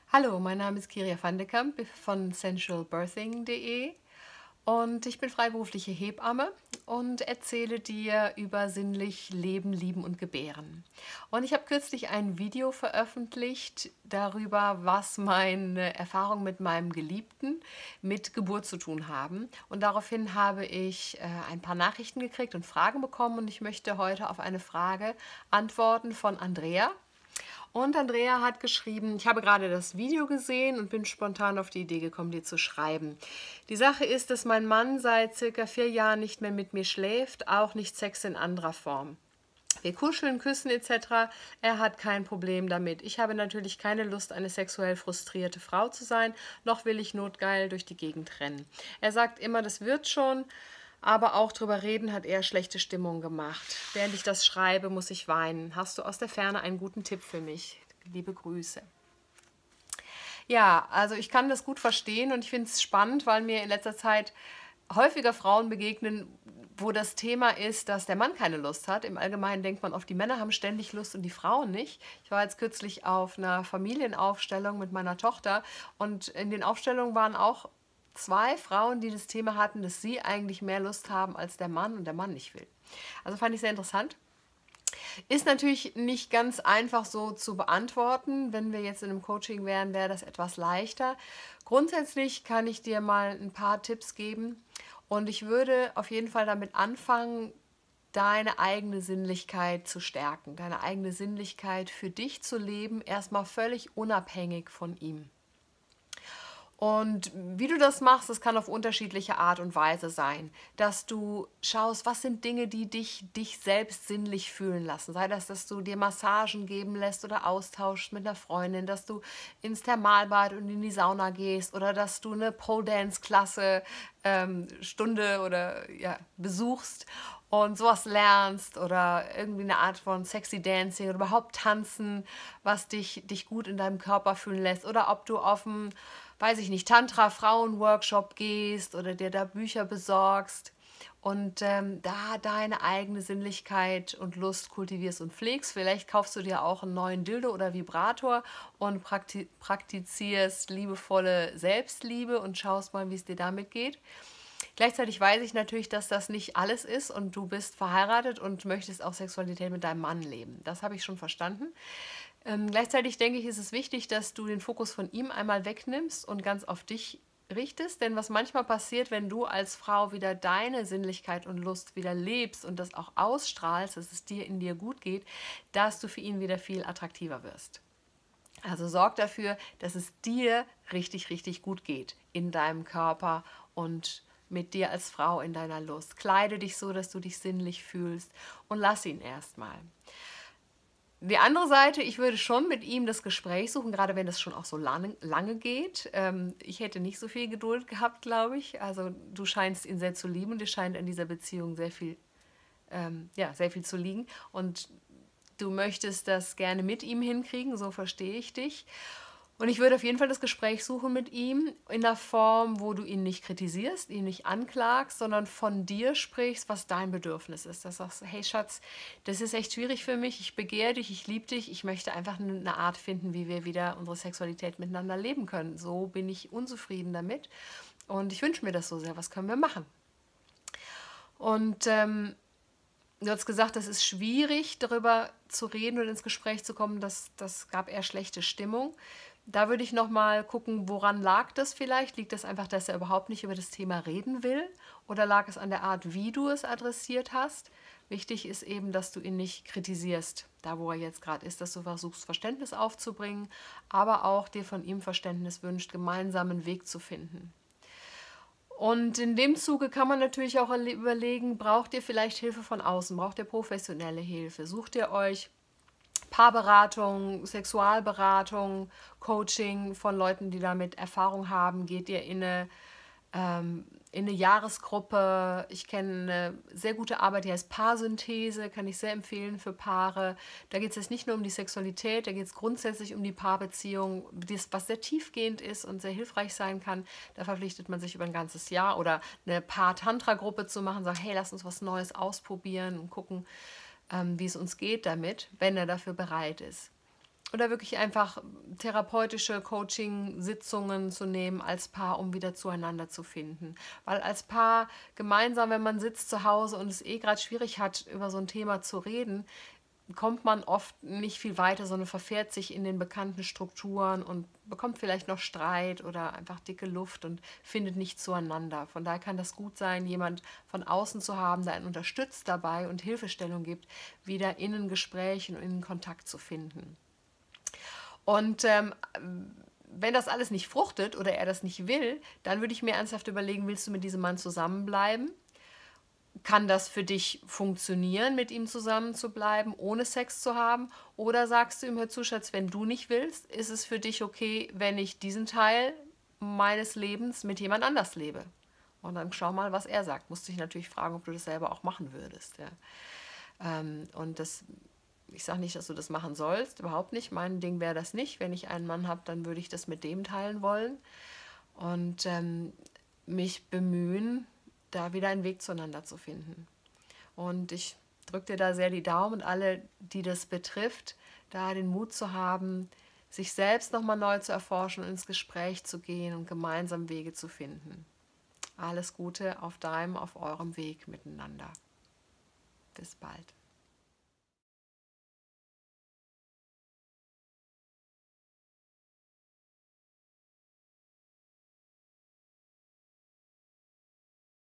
Hallo, mein Name ist Kiria van de Kamp von sensualbirthing.de und ich bin freiberufliche Hebamme und erzähle dir über sinnlich Leben, Lieben und Gebären. Und ich habe kürzlich ein Video veröffentlicht darüber, was meine Erfahrungen mit meinem Geliebten mit Geburt zu tun haben. Und daraufhin habe ich ein paar Nachrichten gekriegt und Fragen bekommen und ich möchte heute auf eine Frage antworten von Andrea. Und Andrea hat geschrieben, ich habe gerade das Video gesehen und bin spontan auf die Idee gekommen, dir zu schreiben. Die Sache ist, dass mein Mann seit circa 4 Jahren nicht mehr mit mir schläft, auch nicht Sex in anderer Form. Wir kuscheln, küssen etc. Er hat kein Problem damit. Ich habe natürlich keine Lust, eine sexuell frustrierte Frau zu sein, noch will ich notgeil durch die Gegend rennen. Er sagt immer, das wird schon, aber auch drüber reden hat eher schlechte Stimmung gemacht. Während ich das schreibe, muss ich weinen. Hast du aus der Ferne einen guten Tipp für mich? Liebe Grüße. Ja, also ich kann das gut verstehen und ich finde es spannend, weil mir in letzter Zeit häufiger Frauen begegnen, wo das Thema ist, dass der Mann keine Lust hat. Im Allgemeinen denkt man oft, die Männer haben ständig Lust und die Frauen nicht. Ich war jetzt kürzlich auf einer Familienaufstellung mit meiner Tochter und in den Aufstellungen waren auch 2 Frauen, die das Thema hatten, dass sie eigentlich mehr Lust haben als der Mann und der Mann nicht will. Also fand ich sehr interessant. Ist natürlich nicht ganz einfach so zu beantworten. Wenn wir jetzt in einem Coaching wären, wäre das etwas leichter. Grundsätzlich kann ich dir mal ein paar Tipps geben und ich würde auf jeden Fall damit anfangen, deine eigene Sinnlichkeit zu stärken, deine eigene Sinnlichkeit für dich zu leben, erstmal völlig unabhängig von ihm. Und wie du das machst, das kann auf unterschiedliche Art und Weise sein. Dass du schaust, was sind Dinge, die dich selbst sinnlich fühlen lassen. Sei das, dass du dir Massagen geben lässt oder austauschst mit einer Freundin, dass du ins Thermalbad und in die Sauna gehst oder dass du eine Pole-Dance-Klasse Stunde oder ja, besuchst und sowas lernst oder irgendwie eine Art von sexy Dancing oder überhaupt tanzen, was dich gut in deinem Körper fühlen lässt. Oder ob du auf dem, weiß ich nicht, Tantra-Frauen-Workshop gehst oder dir da Bücher besorgst und da deine eigene Sinnlichkeit und Lust kultivierst und pflegst. Vielleicht kaufst du dir auch einen neuen Dildo oder Vibrator und praktizierst liebevolle Selbstliebe und schaust mal, wie es dir damit geht. Gleichzeitig weiß ich natürlich, dass das nicht alles ist und du bist verheiratet und möchtest auch Sexualität mit deinem Mann leben. Das habe ich schon verstanden. Gleichzeitig denke ich, ist es wichtig, dass du den Fokus von ihm einmal wegnimmst und ganz auf dich richtest. Denn was manchmal passiert, wenn du als Frau wieder deine Sinnlichkeit und Lust wieder lebst und das auch ausstrahlst, dass es dir in dir gut geht, dass du für ihn wieder viel attraktiver wirst. Also sorg dafür, dass es dir richtig, richtig gut geht in deinem Körper und mit dir als Frau in deiner Lust. Kleide dich so, dass du dich sinnlich fühlst und lass ihn erstmal. Die andere Seite, ich würde schon mit ihm das Gespräch suchen, gerade wenn das schon auch so lange geht. Ich hätte nicht so viel Geduld gehabt, glaube ich. Also du scheinst ihn sehr zu lieben und dir scheint in dieser Beziehung sehr viel zu liegen. Und du möchtest das gerne mit ihm hinkriegen, so verstehe ich dich. Und ich würde auf jeden Fall das Gespräch suchen mit ihm in der Form, wo du ihn nicht kritisierst, ihn nicht anklagst, sondern von dir sprichst, was dein Bedürfnis ist. Dass du sagst, hey Schatz, das ist echt schwierig für mich, ich begehre dich, ich liebe dich, ich möchte einfach eine Art finden, wie wir wieder unsere Sexualität miteinander leben können. So bin ich unzufrieden damit und ich wünsche mir das so sehr, was können wir machen? Und du hast gesagt, es ist schwierig, darüber zu reden und ins Gespräch zu kommen. Das gab eher schlechte Stimmung. Da würde ich nochmal gucken, woran lag das vielleicht? Liegt das einfach, dass er überhaupt nicht über das Thema reden will? Oder lag es an der Art, wie du es adressiert hast? Wichtig ist eben, dass du ihn nicht kritisierst, da wo er jetzt gerade ist, dass du versuchst, Verständnis aufzubringen, aber auch dir von ihm Verständnis wünscht, gemeinsamen Weg zu finden. Und in dem Zuge kann man natürlich auch überlegen, braucht ihr vielleicht Hilfe von außen, braucht ihr professionelle Hilfe, sucht ihr euch Paarberatung, Sexualberatung, Coaching von Leuten, die damit Erfahrung haben, geht ihr in eine Jahresgruppe. Ich kenne eine sehr gute Arbeit, die heißt Paarsynthese, kann ich sehr empfehlen für Paare. Da geht es jetzt nicht nur um die Sexualität, da geht es grundsätzlich um die Paarbeziehung, was sehr tiefgehend ist und sehr hilfreich sein kann. Da verpflichtet man sich über ein ganzes Jahr oder eine Paar-Tantra-Gruppe zu machen, sagt, hey, lass uns was Neues ausprobieren und gucken, wie es uns geht damit, wenn er dafür bereit ist. Oder wirklich einfach therapeutische Coaching-Sitzungen zu nehmen als Paar, um wieder zueinander zu finden. Weil als Paar gemeinsam, wenn man sitzt zu Hause und es gerade schwierig hat, über so ein Thema zu reden, kommt man oft nicht viel weiter, sondern verfährt sich in den bekannten Strukturen und bekommt vielleicht noch Streit oder einfach dicke Luft und findet nicht zueinander. Von daher kann das gut sein, jemand von außen zu haben, der einen unterstützt dabei und Hilfestellung gibt, wieder in ein Gespräch und in einen Kontakt zu finden. Und wenn das alles nicht fruchtet oder er das nicht will, dann würde ich mir ernsthaft überlegen, willst du mit diesem Mann zusammenbleiben? Kann das für dich funktionieren, mit ihm zusammen zu bleiben, ohne Sex zu haben? Oder sagst du ihm, hör zu, Schatz, wenn du nicht willst, ist es für dich okay, wenn ich diesen Teil meines Lebens mit jemand anders lebe? Und dann schau mal, was er sagt. Musst dich natürlich fragen, ob du das selber auch machen würdest. Ja. Und das, ich sage nicht, dass du das machen sollst, überhaupt nicht. Mein Ding wäre das nicht. Wenn ich einen Mann habe, dann würde ich das mit dem teilen wollen und mich bemühen, da wieder einen Weg zueinander zu finden. Und ich drücke dir da sehr die Daumen und alle, die das betrifft, da den Mut zu haben, sich selbst nochmal neu zu erforschen und ins Gespräch zu gehen und gemeinsam Wege zu finden. Alles Gute auf eurem Weg miteinander. Bis bald.